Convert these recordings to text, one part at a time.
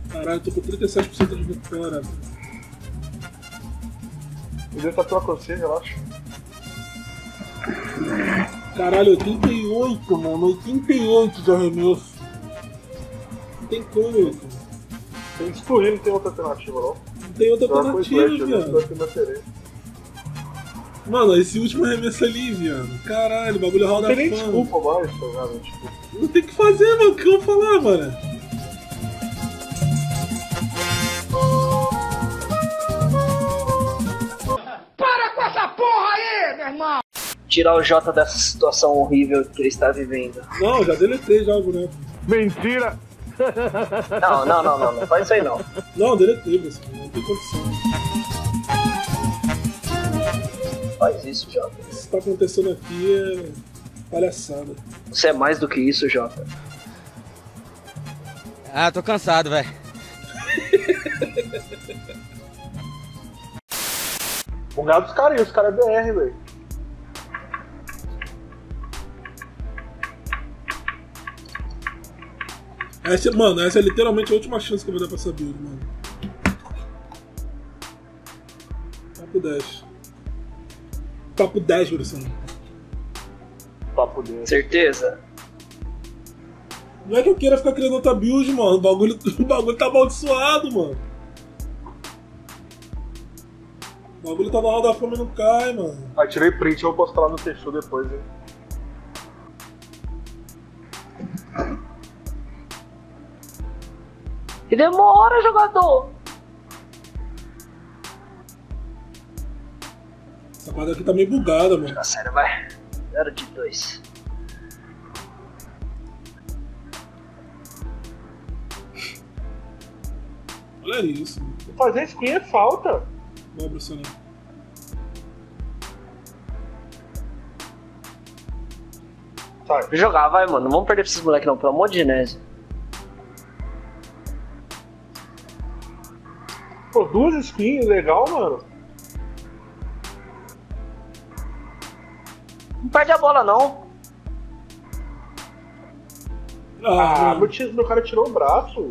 Caralho, tô com 37% de recupera. Eu devo estar pior que você, relaxa. Caralho, 88, mano. 88 de arremesso. Não tem como, mano. Tem que excluir, não tem outra alternativa, não. Não tem outra alternativa, viado. Mano, esse último arremesso ali, viado. Caralho, o bagulho roda fã. Não tem nem fã. desculpa mais, tá ligado? Tipo... Não tem o que fazer, mano. O que eu vou falar, mano? Para com essa porra aí, meu irmão! Tirar o Jota dessa situação horrível que ele está vivendo. Não, já deletei já o boneco. Mentira! Não faz isso aí não. Não, deletei, mas não tem condição. Faz isso, Jota. O que tá acontecendo aqui é palhaçada. Você é mais do que isso, Jota. Ah, tô cansado, velho. Vamos ganhar dos caras aí, os caras é BR, velho. Essa é literalmente a última chance que eu vou dar pra essa build, mano. Papo 10. Papo 10, Bruno. Papo 10. Certeza? Não é que eu queira ficar criando outra build, mano. O bagulho tá amaldiçoado, mano. O bagulho tá na hora da fome e não cai, mano. Ah, tirei print, eu vou postar lá no Teixu depois, hein. Que demora, jogador! Essa quadra aqui tá meio bugada, mano. Ah, sério, vai. 0 de 2. Olha isso. Fazer skin é falta. Vai, Bruno. Sai. Jogar, vai, mano. Não vamos perder pra esses moleques não, pelo amor de Genésio. Pô, 2 skins, legal, mano. Não perde a bola, não. Ah, meu cara tirou o braço.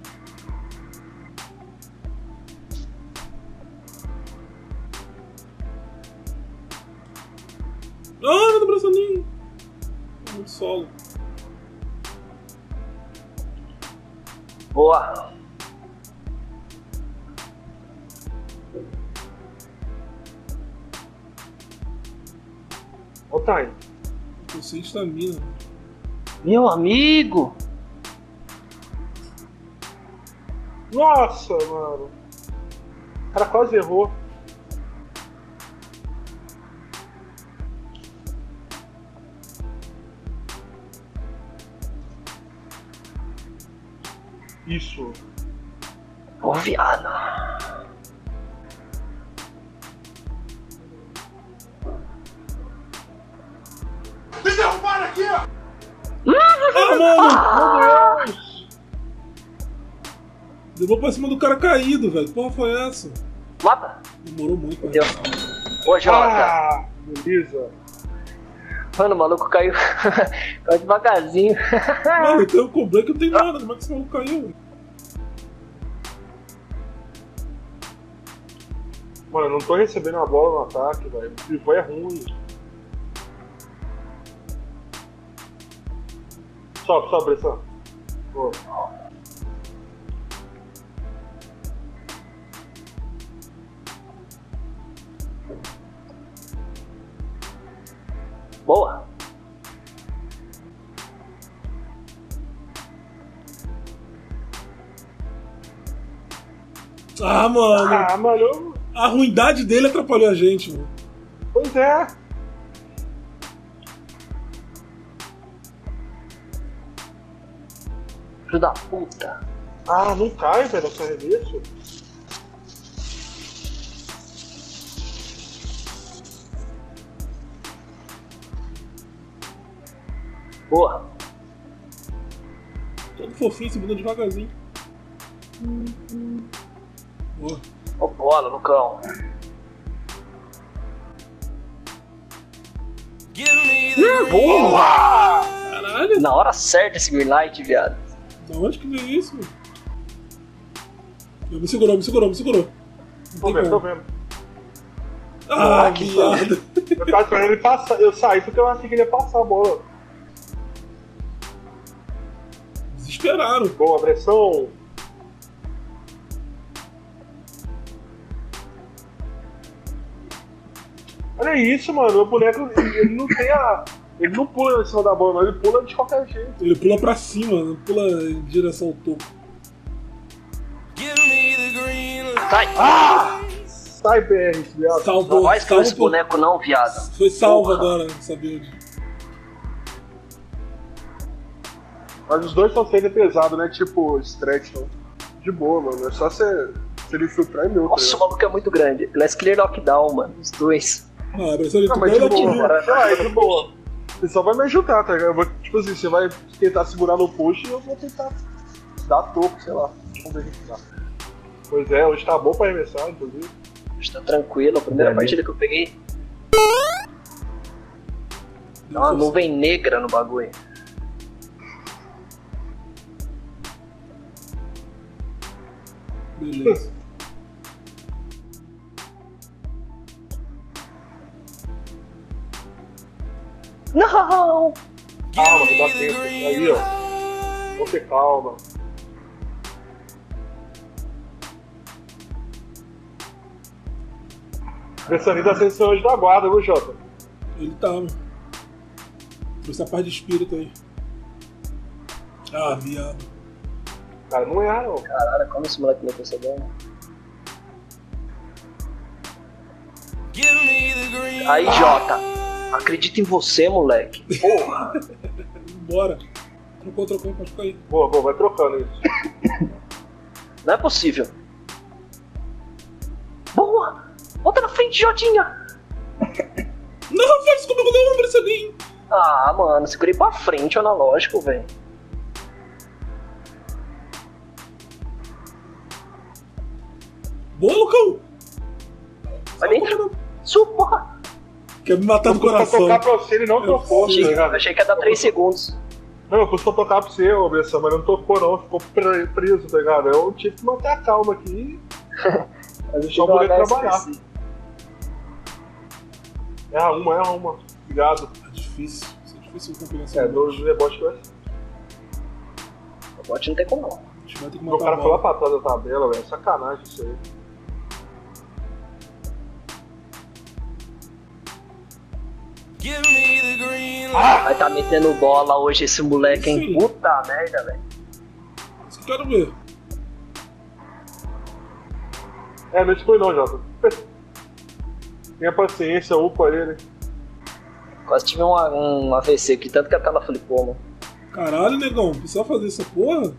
Ah, não braço nem. Muito solo. Boa. Olha o time. Tô sem estamina. Meu amigo. Nossa, mano. O cara quase errou. Isso. Ô, viado. Me derrubaram aqui, ó! Ah, mano! Meu Deus! Levou pra cima do cara caído, velho. Que porra foi essa? Mata. Demorou muito, velho. Deu. Ô, Jota. Ah, beleza. Mano, o maluco caiu. Caiu devagarzinho. Mano, eu tenho um break, eu não tenho nada. Como é que esse maluco caiu, velho? Mano, eu não tô recebendo a bola no ataque, velho. O pivô é ruim. Sobe, pressão. Boa. Boa. Ah, mano. Ah, mano. A ruindade dele atrapalhou a gente, mano. Pois é. Filho da puta. Ah, não cai, velho, essa arremesso. Boa. Todo fofinho, segunda devagarzinho. Boa. Ó, bola no cão. Boa! Caralho. Na hora certa esse green light, viado. Da onde que veio isso, mano? Me segurou. Tô vendo. Ah, que que merda. Eu tava esperando ele passar. Eu saí porque eu achei que ele ia passar a bola. Desesperaram. Boa, pressão. Olha isso, mano. O boneco, ele não tem a... Ele não pula em cima da bola, não. Ele pula de qualquer jeito. Ele pula pra cima, não pula em direção ao topo. Sai! Sai, BR, viado. Salvou. Não vai esquivar esse boneco não, viado. Foi salvo Porra. agora, essa build. Mas os dois estão sendo pesados, né? Tipo, stretch, então. De boa, mano. É só se ele filtrar em meu. Nossa, o maluco é muito grande. Let's clear knockdown, mano. Os dois. Ah, mas ele Não, mas de boa, cara. De boa. Você só vai me ajudar, tá ligado? Eu vou, tipo assim, você vai tentar segurar no push e eu vou tentar dar toco, sei lá. Vamos ver o que dá. Pois é, hoje tá bom pra arremessar, inclusive. Está tranquilo, a primeira partida que eu peguei. Tem uma nuvem negra no bagulho. Beleza. Não! Calma, que dá tempo. Aí, ó. Vou ter calma. Pensando da ascensão hoje da guarda, viu, Jota? Ele tá, mano. Trouxe a parte de espírito aí. Ah, viado. Cara, não erra, não. Caralho, como esse moleque meteu essa dano? Aí, Jota. Acredita em você, moleque. Porra. Bora. Trocou, pode ficar aí. Boa, vai trocando isso. Não é possível. Boa! Volta na frente, Jotinha! Não, faz comigo não, Marcelinho. Ah, mano, segurei pra frente o analógico, velho. Boa, Lucão. Vai dentro. Porra! Quer me matar no Pra coração. tocar pra você, ele não tocou, tá ligado? Achei que ia dar 3 segundos. Não, eu pus pra tocar pra você, ô Bessa, mas não tocou não, ficou preso, tá ligado? Eu tive que manter a calma aqui e deixar o boleto trabalhar. Erra uma. Obrigado. É difícil com combinação. Dois rebotes que eu acho. O bot não tem como não. A gente vai ter que O matar cara a foi lá bola. pra trás da tabela, velho. Sacanagem isso aí. Vai tá metendo bola hoje esse moleque, hein? Sim. Puta merda, velho. Isso que eu quero ver. Não exclui não, Jota. Tenha paciência, upa ele. Quase tive um AVC aqui, tanto que a tela flipou, mano. Caralho, negão. Precisa fazer essa porra?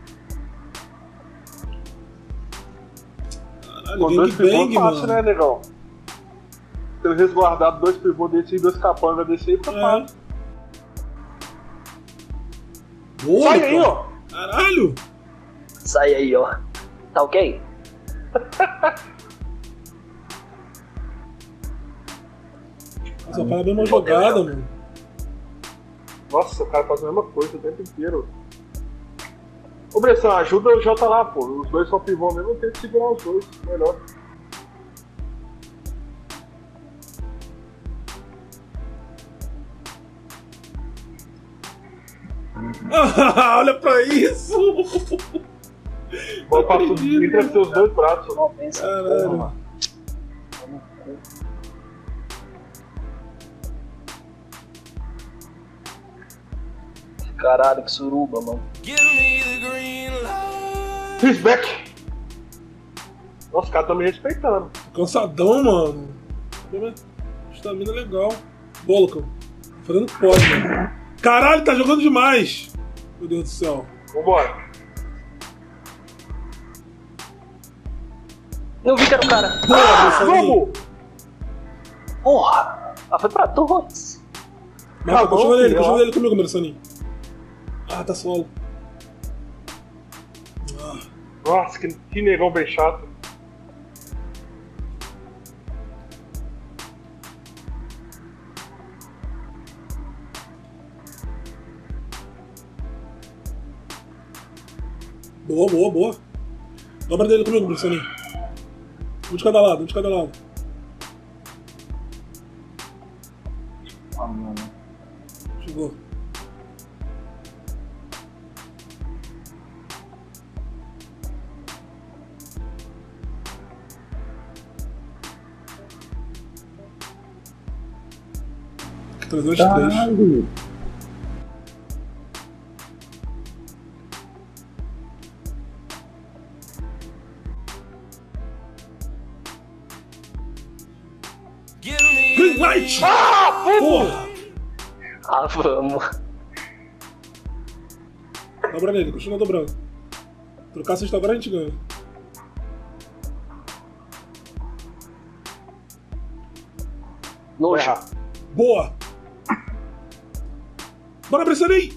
Caralho, Com dois pivôs gangbang, fácil, mano. né, negão? Ter resguardado 2 pivôs desse e 2 capangas desse aí, fica fácil. Boa, Sai aí, Lucão. ó! Caralho. Sai aí, ó. Tá ok? Nossa, para bem uma jogada, mano. Nossa, o cara faz a mesma coisa o tempo inteiro. Ô, Bressan, ajuda o Jota lá, pô. Os dois são pivô mesmo, tem que segurar os dois. Melhor. Olha pra isso! Vou passar entre os seus dois braços. Não pensa, Caralho. porra, mano. Caralho, que suruba, mano. He's back! Nossa, o cara tá me respeitando. Cansadão, mano. Estamina legal. Boa, Lucão. Fazendo o que pode, mano. Caralho, tá jogando demais! Meu Deus do céu. Vambora. Eu vi que era o cara. Boa, Marcelinho. Vamos! Porra! Ah, foi pra dois. Marca, bom, continua ele, filho, continua ó. ele comigo, Marcelinho. Ah, tá solo. Nossa, que negão bem chato. Boa. Dobra dele comigo, Brucelinho. Um de cada lado, um de cada lado. Ah, não. Chegou. Trazer os três. Green light! Porra! Ah, vamos. Dobra nele, continua dobrando. Trocar sexta agora a gente ganha. Nojo. Boa! Bora, Bressanei!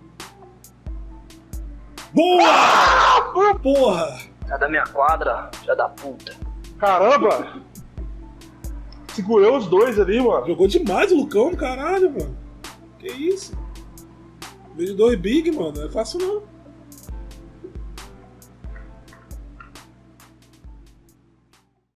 Boa! Porra! Sai da minha quadra, já da puta. Caramba! Segurou os dois ali, mano. Jogou demais o Lucão, caralho, mano. Que isso? Veio de 2 big, mano. Não é fácil não.